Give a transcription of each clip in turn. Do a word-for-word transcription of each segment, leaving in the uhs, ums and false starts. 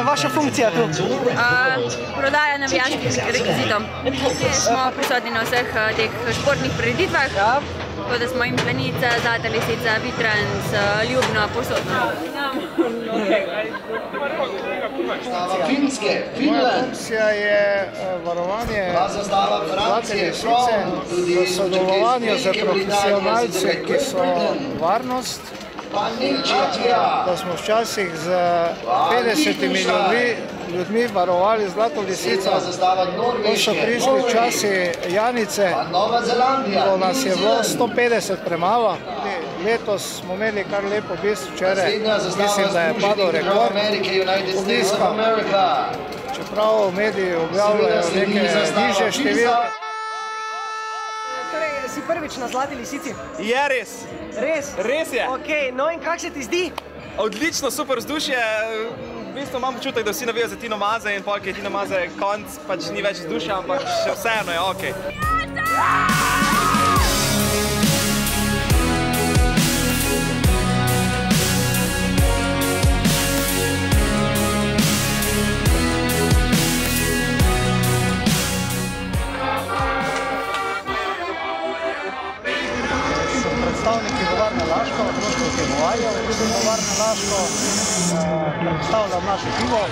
vaša funkcija tu? Prodaja navijaških rekvizitov. Smo prisotni na vseh teh športnih prireditvah, tako da smo jim Planica, Zlata lisica, Vitrans, Ljubno, posodno. Moja funkcija je varovanje Zlate lisice v sodelovanju z profesionalci, ki so varnost. Da smo včasih z petdesetimi ljudmi varovali Zlato lisico. To so prišli časi Janice, ko nas je bilo sto petdeset premalo. Letos smo imeli kar lep obisk včeraj. Mislim, da je padel rekord obiska. Čeprav mediji objavljajo neke nižje številke. Torej, si prvič na Zlati lisici? Je res. Res? Res je. Ok, no in kak se ti zdi? Odlično, super vzdušje. V bistvu imam občutek, da vsi navijajo za Tino Maze in polk je Tino Maze konc, pač ni več vzdušja, ampak še vseeno je ok. Predstavnik pivovarne Laško, otroško pivovarjo, pivovarne Laško, predstavljam naše pivo.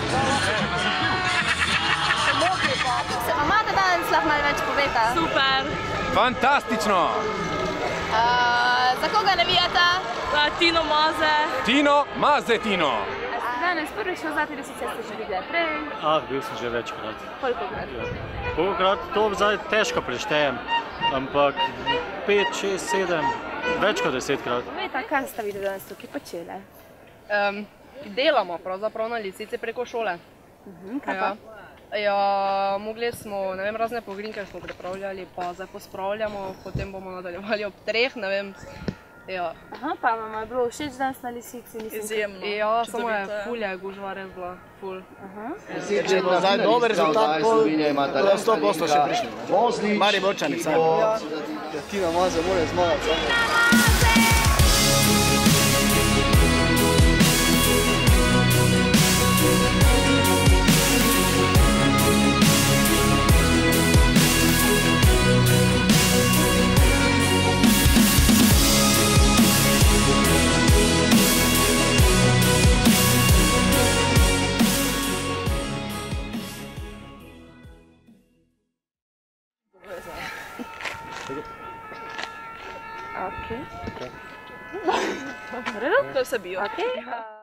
Se vam imate danes lahko malo več poveta? Super! Fantastično! Za koga navijate? Za Tino Maze. Tino Maze, Tino! Danes prvič na Zlati lisici ste že bili prej? Ah, bil sem že večkrat. Kolikokrat? Kolikokrat? To zdaj težko preštejem, ampak pet, šest, sedem, več kot desetkrat. Povejte, kaj ste videli danes tukaj počele? Delamo pravzaprav na lisici preko šole. Kaj pa? Ja, mogli smo, ne vem, razne pogrinke smo pripravljali, pa zdaj pospravljamo, potem bomo nadaljevali ob treh, ne vem. Aha, pa vam je bilo všeč danes na lisici? Izjemno. Ja, samo je ful je gužva res bila, ful. Če bo zdaj dober rezultat, pol sto posto še prišli. Mariborčani, saj. Tino Maze mora zmagati. Okay. To se bijo. Okay.